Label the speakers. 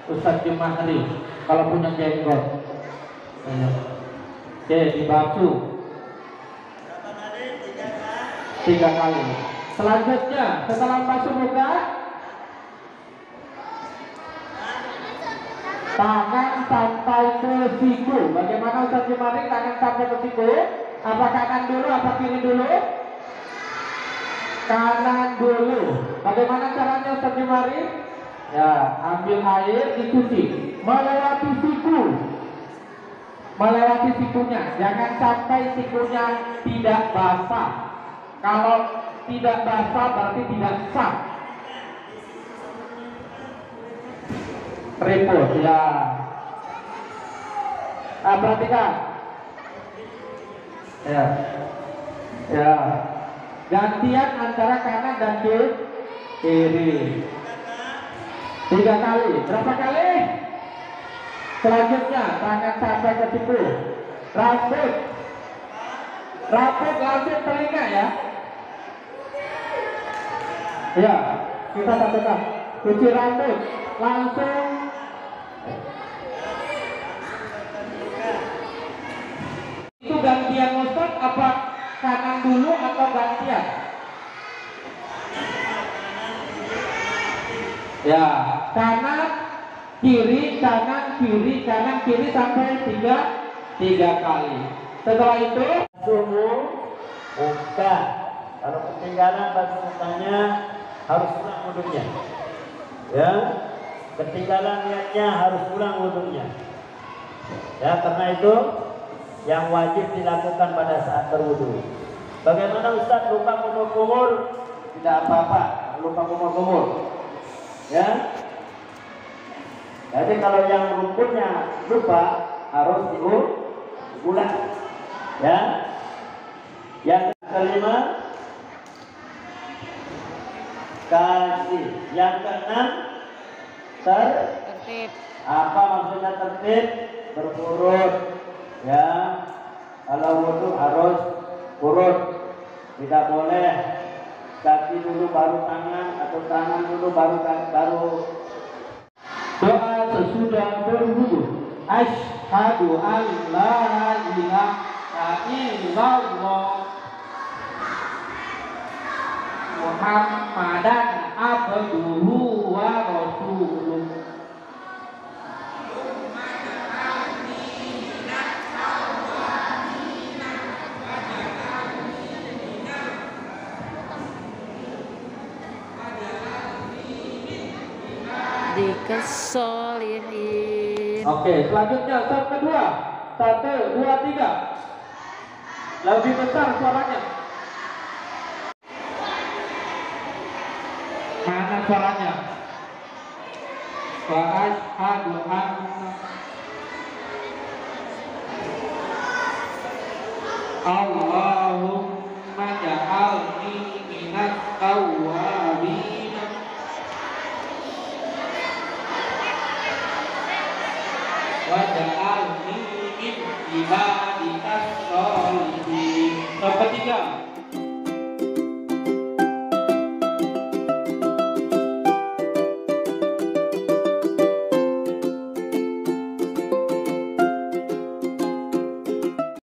Speaker 1: Ustadz Jumahri kalau punya jenggot. Oke, dibasuh 3 kali. Selanjutnya setelah basuh muka, tangan sampai ke siku. Bagaimana Ustadz Jumahri tangan sampai ke siku? Apa kanan dulu, apa kiri dulu? Kanan dulu. Bagaimana caranya Ustadz Jumahri? Ya, ambil air dicuci melewati siku, melewati sikunya. Jangan sampai sikunya tidak basah. Kalau tidak basah berarti tidak sah. Repot ya. Perhatikan. Ya, ya. Gantian antara kanan dan kiri. 3 kali. Berapa kali? Selanjutnya tangan sampai ke siku. Rambut langsung telinga ya. Ya, kita satukan. Cuci rambut langsung. Itu gantian Ustaz apa kanan dulu atau gantian? Ya, kanan kiri, kanan kiri, kanan kiri sampai 3 kali. Setelah itu
Speaker 2: suhu muka. Kalau ketinggalan basuh mukanya harus ulang wudhunya. Ya, ketinggalan niatnya harus ulang wudhunya. Ya, karena itu yang wajib dilakukan pada saat berwudhu. Bagaimana Ustaz lupa kumur-kumur? Tidak apa-apa, lupa kumur-kumur. Ya, jadi kalau yang rukunnya lupa harus diulang. Ya, yang kelima kasih, yang keenam tertib. Apa maksudnya tertib? Berurut. Ya, kalau wudhu harus urut, tidak boleh kaki dulu baru tangan atau tangan dulu baru.
Speaker 1: doa sesudah berwudu. Asyhadu an la ilaha illallah Muhammadan abduhu wa rasuluh.
Speaker 3: Dikesolihin.
Speaker 1: Oke, selanjutnya step kedua. 1, 2, 3. Lebih besar suaranya. Mana suaranya? Wa asyhadu anna Allahumma ja'alni minat tawwabin wa ja'alni min ibadikas sholihin. Yang ketiga,